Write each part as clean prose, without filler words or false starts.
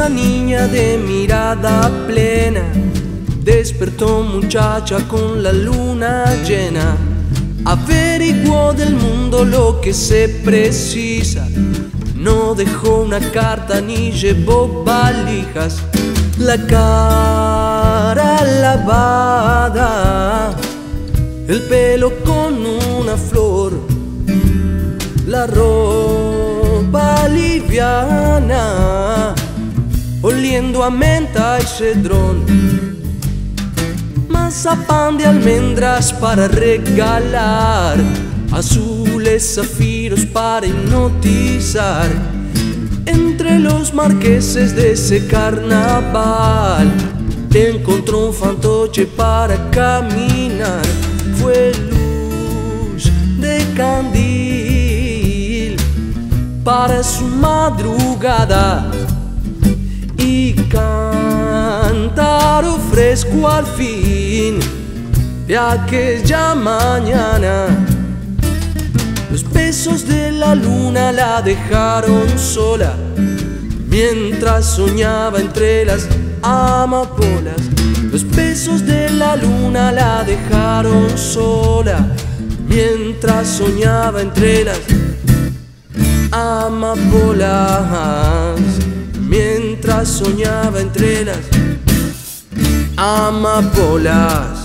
Una niña de mirada plena despertó muchacha con la luna llena. Averiguó del mundo lo que se precisa. No dejó una carta ni llevó valijas. La cara lavada, el pelo con una flor, la ropa liviana, oliendo a menta y cedrón. Mazapán de almendras para regalar, azules zafiros para hipnotizar. Entre los marqueses de ese carnaval encontró un fantoche para caminar. Fue luz de candil para su madrugada y cántaro fresco al fin de aquella mañana. Los besos de la luna la dejaron sola mientras soñaba entre las amapolas. Los besos de la luna la dejaron sola mientras soñaba entre las amapolas. Mientras soñaba entre las amapolas.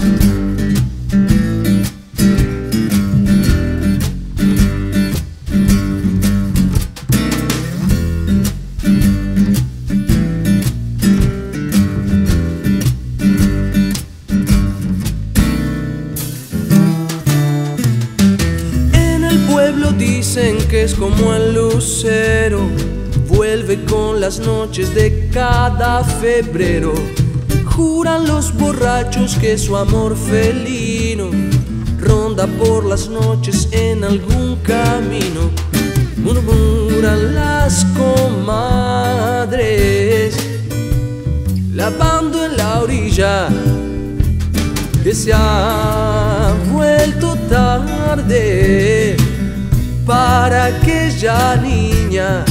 Dicen que es como el lucero, vuelve con las noches de cada febrero. Juran los borrachos que su amor felino ronda por las noches en algún camino. Murmuran las comadres, lavando en la orilla, que se ha vuelto tarde para aquella niña,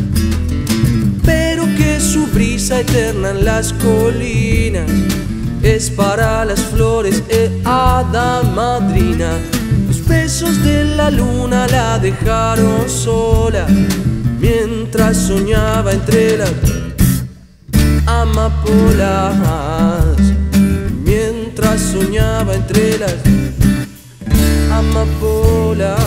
pero que su brisa eterna en las colinas es para las flores hada madrina. Los besos de la luna la dejaron sola mientras soñaba entre las amapolas. Mientras soñaba entre las amapolas.